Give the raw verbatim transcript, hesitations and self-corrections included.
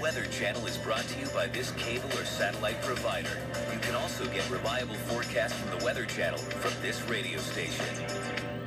Weather Channel is brought to you by this cable or satellite provider. You can also get reliable forecasts from the Weather Channel from this radio station.